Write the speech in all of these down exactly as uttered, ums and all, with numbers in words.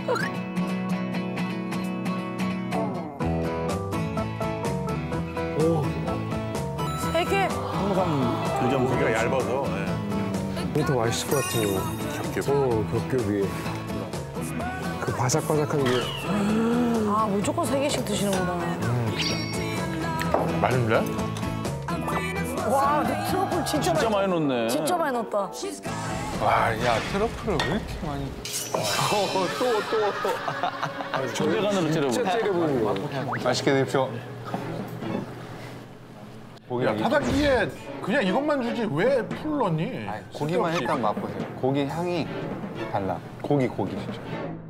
오. 세 개? 항상 요즘 고기가 얇아서. 이게 더 맛있을 것 같아요. 겹겹. 어, 겹겹이. 그 바삭바삭한 게. 아, 무조건 세 개씩 드시는구나. 맛있는데? 와, 근데 트러플 진짜, 진짜 많이 넣네. 진짜 많이 넣었다. 와, 야, 트러플을 왜 이렇게 많이. 어, 또, 또, 또. 조개간으로 찌르고. 진짜 째려보는 거. 맛있게 드십시오. 야, 타다기에 그냥 이것만 주지 왜 풀 넣니? 아니, 고기만 일단 맛보세요. 고기 향이 달라. 고기, 고기 진짜.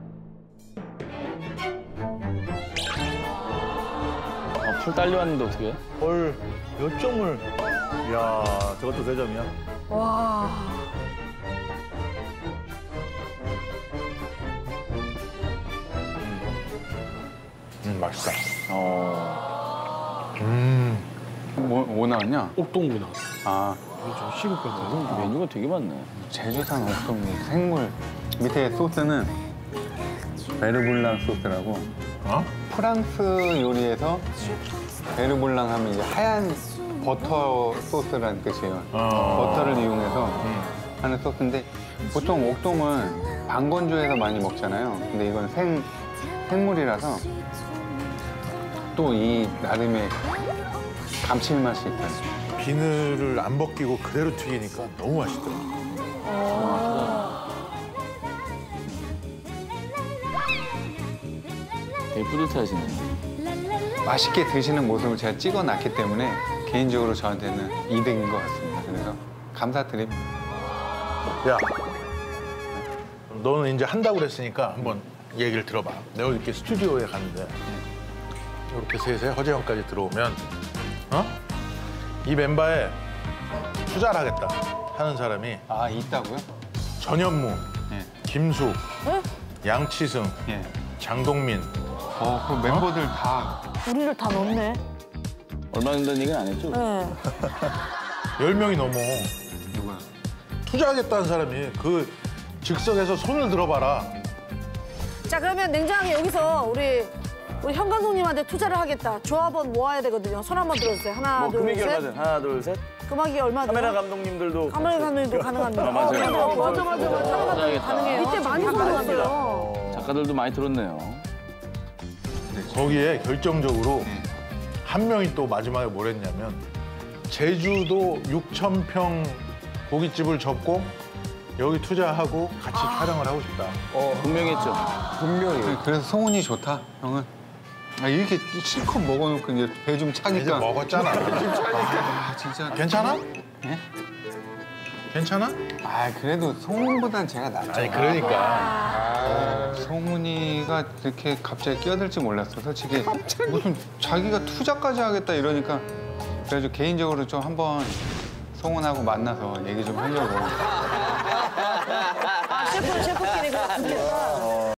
아, 풀 딸려왔는데 어떻게 해? 헐, 몇 점을. 이야, 저것도 세 점이야. 와. 음, 맛있다. 어. 음. 뭐, 뭐 나왔냐? 옥동구 나왔어. 아, 좀 식을 것 같아. 메뉴가 되게 많네. 제주산 옥동무 생물. 밑에 소스는 베르블랑 소스라고. 어? 프랑스 요리에서 베르블랑 하면 이제 하얀 버터 소스라는 뜻이에요. 어. 버터를 이용해서 하는 소스인데 보통 옥돔은 방건조해서 많이 먹잖아요. 근데 이건 생, 생물이라서 또 이 나름의 감칠맛이 있어요. 비늘을 안 벗기고 그대로 튀기니까 너무 맛있더라. 되게 뿌듯하시네. 맛있게 드시는 모습을 제가 찍어놨기 때문에 개인적으로 저한테는 이득인 것 같습니다. 그래서 감사드립니다. 야, 너는 이제 한다고 그랬으니까 한번 얘기를 들어봐. 내가 이렇게 스튜디오에 갔는데 이렇게 셋에 허재형까지 들어오면 어? 이 멤버에 투자를 하겠다 하는 사람이 아, 있다고요? 전현무, 예. 김숙, 에? 양치승, 예. 장동민. 어, 그 멤버들 다. 우리를 다 넣네. 얼마 된다는 얘기는 안 했죠? 네. 열 명이 넘어. 누구야? 투자하겠다는 사람이 그 즉석에서 손을 들어봐라. 자, 그러면 냉정하게 여기서 우리 우리 현 감독님한테 투자를 하겠다. 조합원 모아야 되거든요. 손 한번 들어주세요. 하나, 뭐 둘, 금액이 셋. 얼마든 하나, 둘, 셋. 금액이 얼마 돼요? 카메라 감독님들도 카메라 감독님도 가능합니다. 아, 맞아요. 어, 맞아, 맞아, 맞아. 투자하겠다. 가능해요. 이때 많이 손들었어요. 작가들도 많이 들었네요. 거기에 결정적으로 네. 한 명이 또 마지막에 뭘 했냐면 제주도 육천 평 고깃집을 접고 여기 투자하고 같이 아. 촬영을 하고 싶다. 어, 분명히 했죠. 분명히. 그래서 소문이 좋다, 형은. 아, 이렇게 실컷 먹어놓고 이제 배 좀 이제 차니까. 먹었잖아. 아, 진짜. 괜찮아? 예? 괜찮아? 아, 그래도 소문보단 제가 낫죠. 아니 그러니까. 아, 소문이가 이렇게 갑자기 끼어들지 몰랐어. 솔직히 무슨 자기가 투자까지 하겠다 이러니까 그래가지고 개인적으로 좀 한번 송은하고 만나서 얘기 좀 하려고. 아, 셰프, 셰프끼리 그냥